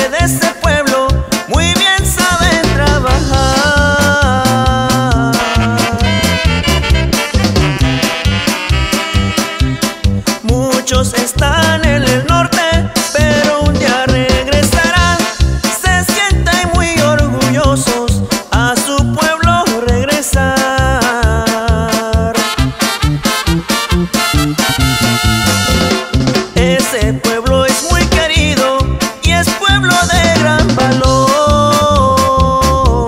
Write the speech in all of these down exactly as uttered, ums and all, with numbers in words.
de ese pueblo muy bien saben trabajar. Muchos están en el norte, pero un día regresarán. Se sienten muy orgullosos a su pueblo regresar. Ese pueblo es muy querido y es pueblo de gran valor.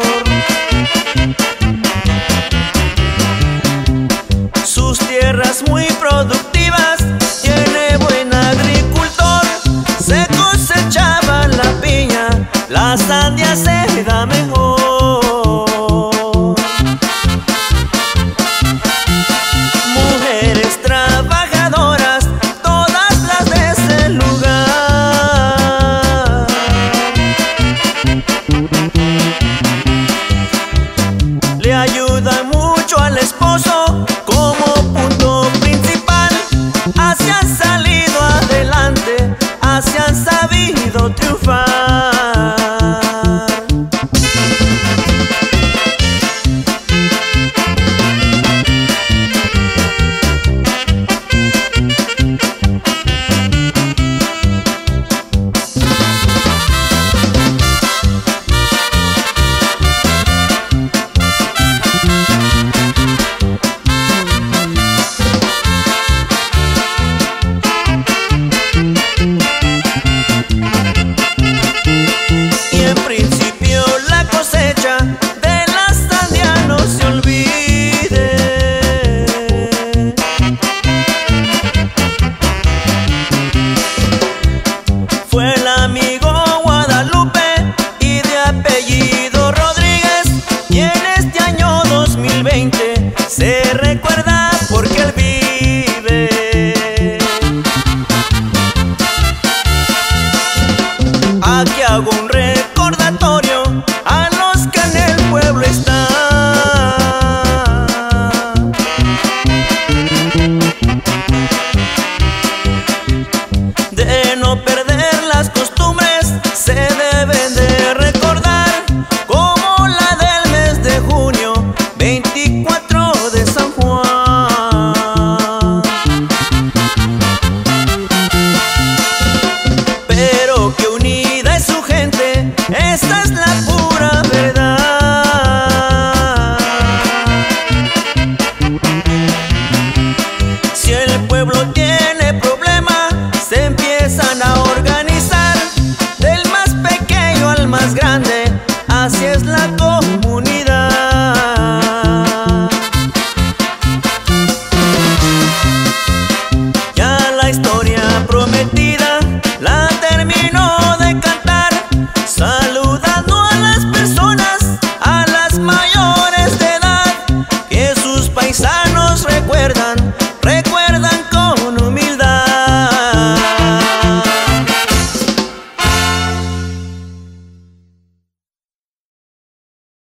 Sus tierras muy productivas, tiene buen agricultor. Se cosechaba la piña, la sandía se da mejor. Mujeres trabajadoras, todas las de ese lugar. Le ayudan mucho al esposo como punto principal. Así han salido adelante, así han sabido triunfar. Se recuerda porque él vive. Aquí hago un recordatorio a los que en el pueblo están. De no perder las costumbres se deben de recordar, como la del mes de junio, veinticuatro de San Juan. Pero que unida es su gente, esta es la pura verdad. Si el pueblo tiene problema, se empiezan a organizar. Del más pequeño al más grande, así es la comunidad. La historia prometida la terminó de cantar, saludando